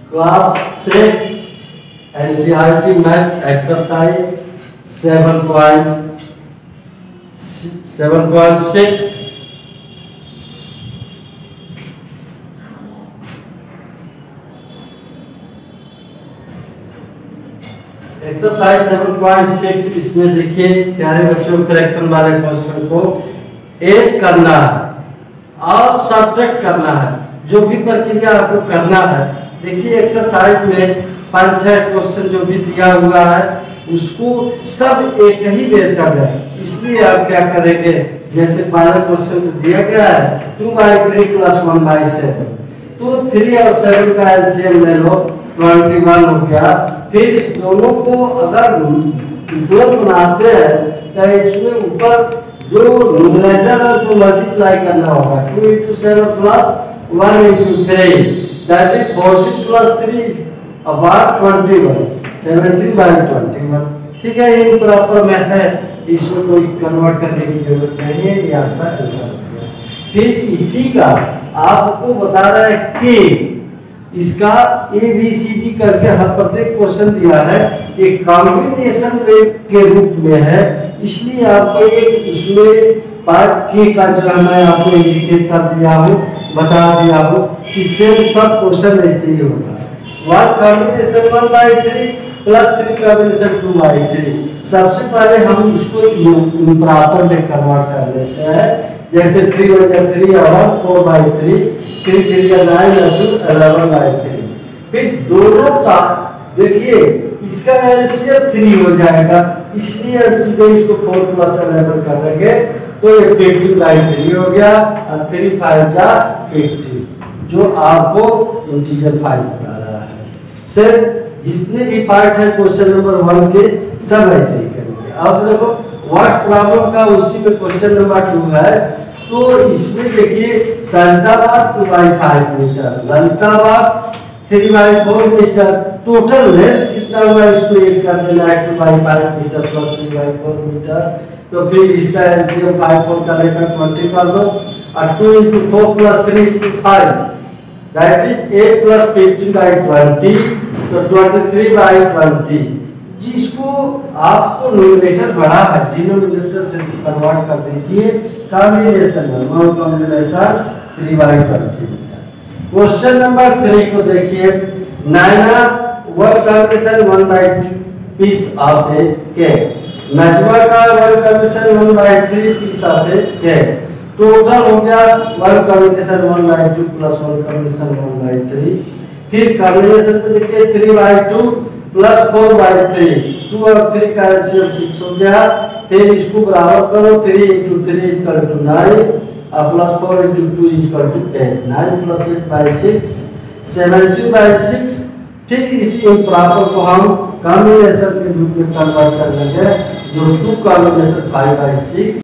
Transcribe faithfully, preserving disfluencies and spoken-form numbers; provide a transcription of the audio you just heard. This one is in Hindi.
Class six NCERT math exercise seven point seven point six exercise seven point six. इसमें देखिए प्यारे बच्चों, फ्रैक्शन वाले क्वेश्चन को ऐड करना है और सब्ट्रैक्ट करना है। जो भी प्रक्रिया आपको करना है, देखिए एक्सरसाइज में पांच छह क्वेश्चन जो भी दिया हुआ है उसको सब एक ही बेहतर है। इसलिए आप क्या करेंगे, जैसे पहला क्वेश्चन दिया गया है two by three plus one by seven, तो थ्री और सेवन का एलसीएम ले लो, ट्वेंटी वन हो गया। फिर इस दोनों को अगर इक्वल बनाते हैं तो इसमें ऊपर जो न्यूमरेटर है जो मल्टीप्लाई करना होगा, two into seven plus one into three, that is fourteen plus three about twenty one, seventeen by twenty one. ठीक है, ये प्रॉपर में है, इसमें कोई कन्वर्ट करने की जरूरत नहीं है, ये आपका आंसर हो गया। फिर इसी का आपको बता रहा है कि इसका ए बी सी डी करके हर प्रत्येक क्वेश्चन दिया है, एक कॉम्बिनेशन के रूप में है, इसलिए आपको एक उसमें पार्ट के का जो है मैं आपको इंडिकेट कर दिया हूँ, बता दिया हूँ कि सेम सब क्वेश्चन ऐसे ही होगा। One combination one by three plus three combination two by three. सबसे पहले हम इसको प्रॉपर में कन्वर्ट कर लेते हैं, जैसे थ्री बजा थ्री और four by three, three three या नाइन या टू इलेवन बाई थ्री। फिर दोनों का देखिए इसका एलसीएम थ्री हो जाएगा, इसलिए हम सीधे इसको फोर प्लस इलेवन करेंगे तो ये फिफ्टी बाई थ्री हो गया और थ्री फाइव जा फिफ्टी, जो आपको इंटीजर फाइव बता रहा है। सर जितने भी पार्ट है क्वेश्चन नंबर वन के सब ऐसे ही करेंगे। अब देखो व्हाट प्रॉब्लम का उसी में क्वेश्चन नंबर टू है, तो इसमें देखिए संताबाद टू बाई फाइव मीटर, ललिताबाद three by four meter, total length कितना हुआ इसको एड कर देना है, two by five meter plus three by four meter. तो फिर इसका एलसीएम फाइव फोर का लेकर ट्वेंटी कर दो और two into four plus three into five, that is eight plus fifteen by twenty, तो ट्वेंटी थ्री बाई ट्वेंटी। जिसको आपको न्यूमरेटर बड़ा है, डिनोमिनेटर से कन्वर्ट कर दीजिए कॉम्बिनेशन में, non combination three by twenty. Question number three को देखिए, Naina one combination one by piece of a cake, Najma का one combination one by three piece of a cake. Total हो गया one combination one by two plus one combination one by three. फिर कॉम्बिनेशन को देखिए three by two plus four by three, two और थ्री का एलसीएम सिक्स हो गया। फिर इसको बराबर करो, three into three equal to nine और plus four into two equal to eight, nine plus eight by six, seventeen by six. फिर इसी प्रॉपर को हम कॉम्बिनेशन के रूप में कन्वर्ट कर लेंगे, जो two combination five by six